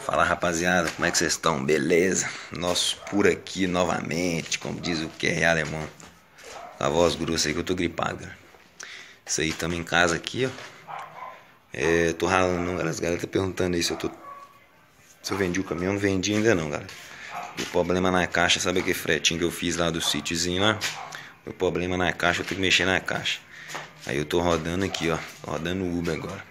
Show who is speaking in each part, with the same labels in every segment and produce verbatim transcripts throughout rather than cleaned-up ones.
Speaker 1: Fala, rapaziada, como é que vocês estão? Beleza? Nós por aqui novamente, como diz o Q R alemão, com a voz grossa aí que eu tô gripado, cara. Isso aí, tamo em casa aqui, ó. É, tô ralando não, galera. As galera tá perguntando aí se eu tô se eu vendi o caminhão. Não vendi ainda não, galera. O problema na caixa, sabe aquele fretinho que eu fiz lá do sítiozinho lá? O problema na caixa, eu tenho que mexer na caixa. Aí eu tô rodando aqui, ó. Tô rodando o Uber agora.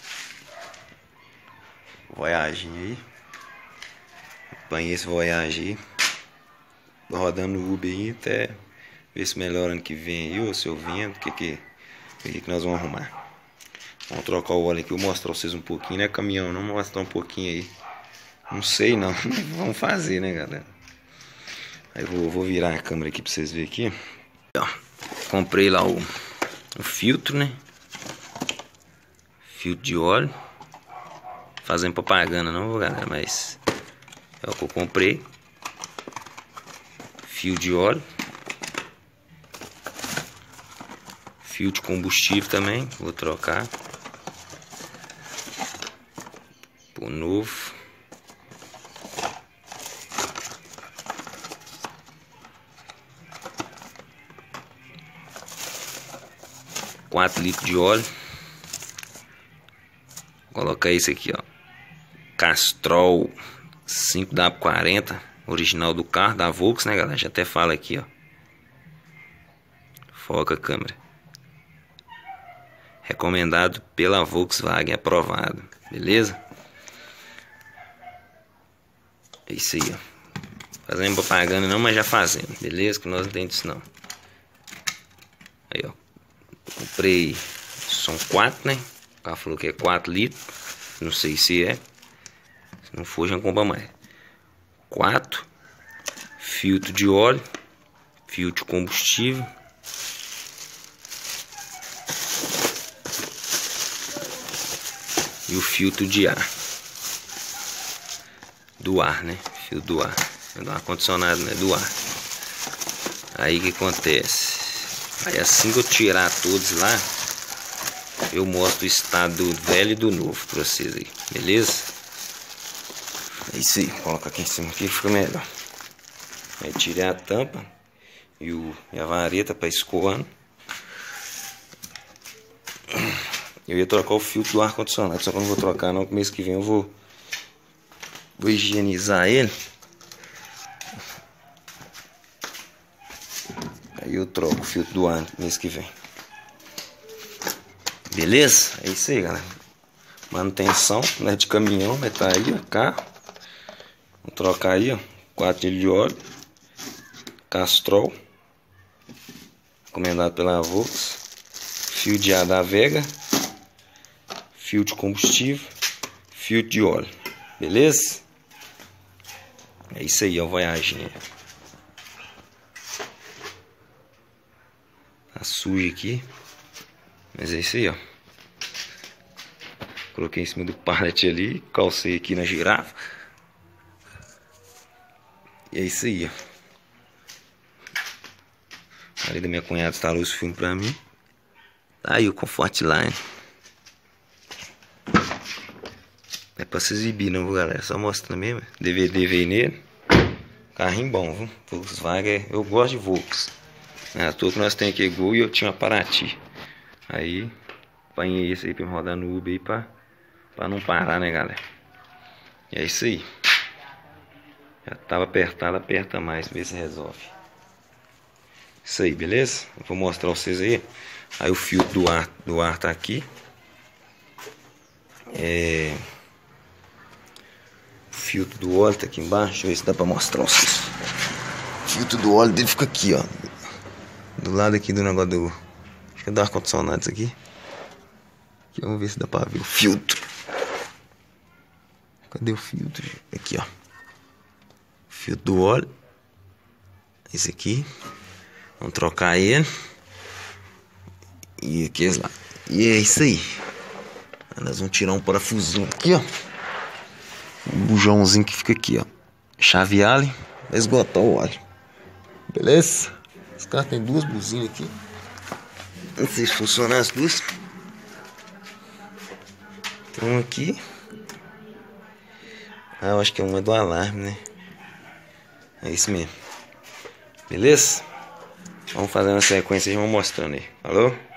Speaker 1: Voyage aí. Apanhei esse Voyage aí. Tô rodando o Uber aí até ver se melhora ano que vem aí, ou se eu vendo, o que que, que que nós vamos arrumar. Vamos trocar o óleo aqui, eu vou mostrar pra vocês um pouquinho, né, caminhão? Não vou mostrar um pouquinho aí. Não sei não, vamos fazer, né, galera? Aí eu vou, vou virar a câmera aqui pra vocês verem aqui. Ó, comprei lá o, o filtro, né? Filtro de óleo. Fazendo propaganda não, galera, mas é o que eu comprei. Fio de óleo. Fio de combustível também, vou trocar por novo. quatro litros de óleo. Vou colocar isso aqui, ó. Castrol cinco W quarenta, original do carro, da Volks, né, galera? Já até fala aqui, ó. Foca a câmera. Recomendado pela Volkswagen, aprovado. Beleza? É isso aí, ó. Fazendo propaganda não, mas já fazendo. Beleza? Que nós não tem disso não. Aí, ó. Comprei. São quatro, né? O carro falou que é quatro litros. Não sei se é. Se não for, já compra mais. quatro. Filtro de óleo. Filtro de combustível. E o filtro de ar. Do ar, né? Fio do ar. Não é do ar condicionado, né? Do ar. Aí o que acontece? Aí assim que eu tirar todos lá, eu mostro o estado do velho e do novo pra vocês aí. Beleza? É isso aí. Coloca aqui em cima aqui que fica melhor. Aí tirei a tampa e, o, e a vareta para escoando. Eu ia trocar o filtro do ar-condicionado, só que eu não vou trocar não, que mês que vem eu vou, vou higienizar ele. Aí eu troco o filtro do ar mês que vem. Beleza? É isso aí, galera. Manutenção, né, de caminhão, vai estar aí, ó, carro. Vou trocar aí, ó, quatro litros de óleo. Castrol. Recomendado pela Volks. Fio de ar da Vega. Fio de combustível, fio de óleo, beleza? É isso aí, ó, Voyage. Tá sujo aqui, mas é isso aí, ó. Coloquei em cima do pallet ali, calcei aqui na girafa. E é isso aí, ó. Ali da minha cunhada instalou esse filme pra mim. Tá aí o Comfortline. Não é pra se exibir não, galera, só mostrando mesmo. D V D veio nele. Carrinho bom, viu? Volkswagen, eu gosto de Volks. É, à toa que nós temos aqui Gol e eu tinha uma Paraty. Aí, apanhei esse aí pra me rodar no Uber aí pra, pra não parar, né, galera? E é isso aí. Já tava apertado, aperta mais, ver se resolve. Isso aí, beleza? Eu vou mostrar pra vocês aí. Aí o filtro do ar, do ar tá aqui. É... O filtro do óleo tá aqui embaixo. Deixa eu ver se dá pra mostrar pra vocês. O filtro do óleo dele fica aqui, ó. Do lado aqui do negócio do... Acho que é do ar-condicionado isso aqui. Aqui, vamos ver se dá pra ver o filtro. Cadê o filtro? Aqui, ó. O filtro do óleo. Esse aqui. Vamos trocar ele. E aqui lá. E é isso aí. Nós vamos tirar um parafusinho aqui, ó. Um bujãozinho que fica aqui, ó. Chave Allen. Vai esgotar o óleo. Beleza? Esse carro tem duas buzinas aqui. Não sei se funcionam as duas. Tem uma aqui. Ah, eu acho que é uma do alarme, né? É isso mesmo. Beleza? Vamos fazer uma sequência e vamos mostrando aí. Falou?